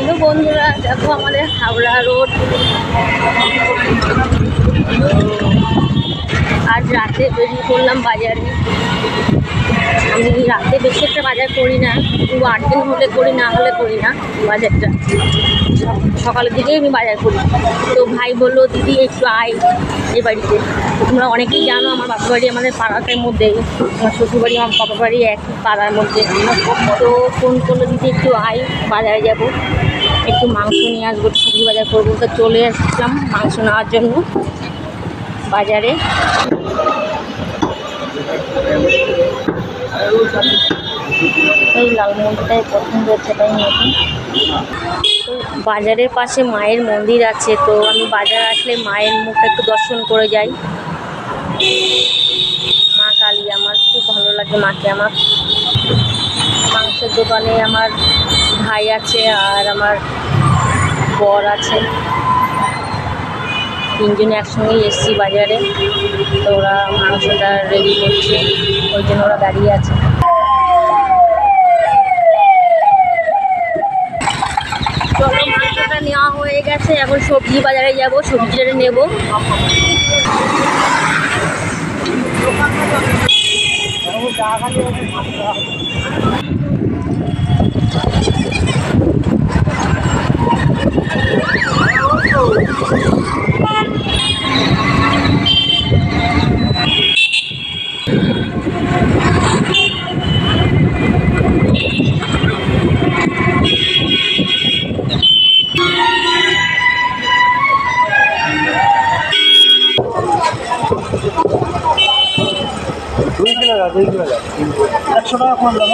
Hello বন্ধুরা, দেখো আমাদের হাওড়া রোড। আজ রাতে বেরিয়ে পড়লাম বাজারে। আমি রাতে বেশি একটা বাজার করি না, 8 দিন হলে করি, না হলে করি না বাজারটা। সকালের দিকেই আমি বাজার করি। তো ভাই বললো, দিদি একটু আয় এই বাড়িতে। তোমরা অনেকেই জানো আমার বাপা বাড়ি আমাদের পাড়াটার মধ্যেই, আমার শ্বশুরবাড়ি আমার বাপা বাড়ি একই পাড়ার মধ্যে। তো ফোন করলো, দিদি একটু আয়, বাজারে যাব, একটু মাংস নিয়ে আসবো, একটু সবজি বাজার করবো। তো চলে আসলাম মাংস নেওয়ার জন্য বাজারে। এই লাল মন্দিরটাই পছন্দ হচ্ছে, তাই নতুন। তো বাজারের পাশে মায়ের মন্দির আছে, তো আমি বাজার আসলে মায়ের মুখটা একটু দর্শন করে যাই। মা কালী, আমার খুব ভালো লাগে মাকে। আমার মাংসের দোকানে আমার ভাই আছে আর আমার বর আছে, তিনজনে একসঙ্গেই এসছি বাজারে। তো ওরা মাংসটা রেডি করছে, ওই জন্য ওরা দাঁড়িয়ে আছে। চলো, মাংসটা নেওয়া হয়ে গেছে, এখন সবজি বাজারে যাব, সবজিটা নেব। একশো টাকা কম দাম।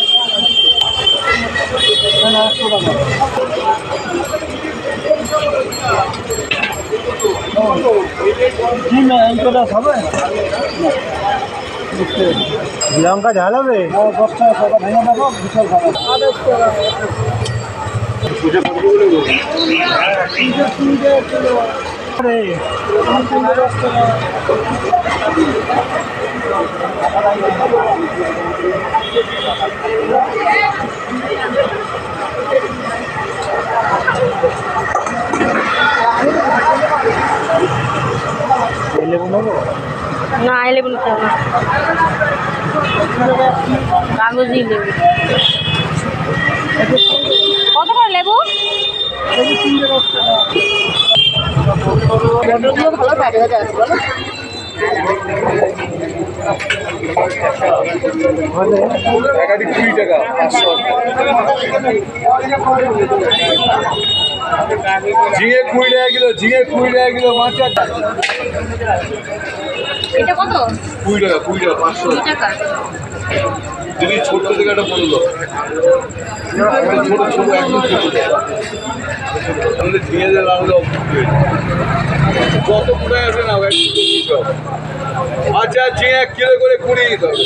লঙ্কা ঝাল হবে 10 টাকা ভেঙে দেবো, বিশাল ভালো। না, লেবু নিতে হবে, কাগজি লেবু। কত করে লেবু? ভালো থাকে বলো। একাধিক 20 টাকা 500। ঝিঙে 20 টাকা কিলো, ঝিঙে 20 টাকা কিলো, মাছ এটা কত? 20 টাকা 500 টাকা। যদি ছোট থেকে একটা বললো, ছোট ছোট একদম ছোট আমাদের ঝিঙে রাখলে কত কোথায় আছে না। আচ্ছা, ঝিঙে 1 কিলো করে 20 দিতে হবে।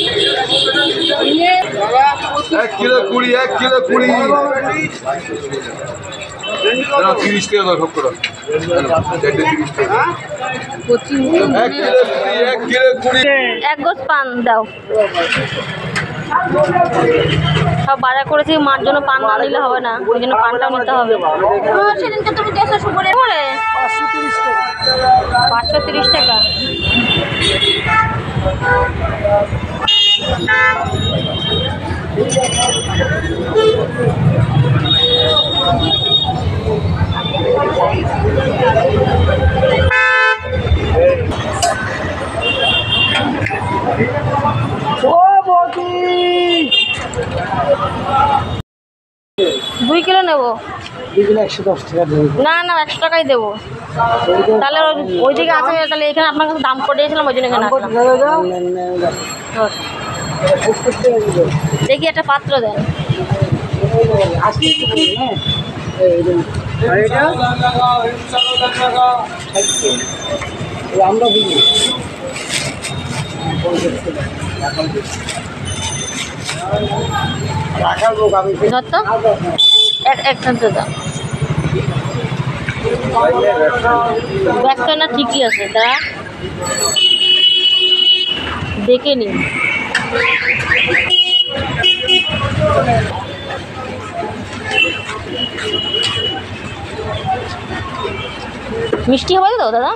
1 কিলো 20, 1 কিলো 20, 30 টাকা দাও সব করে। 1 কিলো 20, 1 কিলো 20। এক গোছ পান দাও। সব বাজার করেছি, মার জন্য পান না নিলে হবে না, ওই জন্য পানটাও নিতে হবে। সেদিনকে তুমি 150 করে 530 টাকা। দুই কিলো নেবো। 110 টাকা দেবো। না, 100 টাকাই দেবো। তাহলে ওইদিকে আছে, তাহলে এখানে আপনার কাছে দাম করে দিয়েছিলাম, ওই জন্য এখানে দেখি একটা পাত্র দেন। আমরা ব্যাগটা না ঠিকই আছে, তা দেখে নিন। মিষ্টি হবে তো দাদা?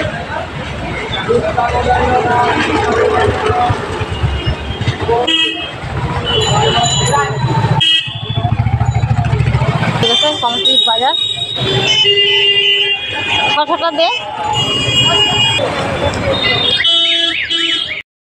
ঠিক আছে, কমপ্লিট বাজার। ছশোটা দে।